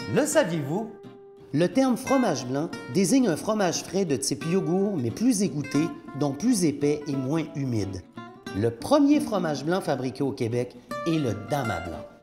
Le saviez-vous? Le terme fromage blanc désigne un fromage frais de type yogourt, mais plus égoutté, donc plus épais et moins humide. Le premier fromage blanc fabriqué au Québec est le Damas blanc.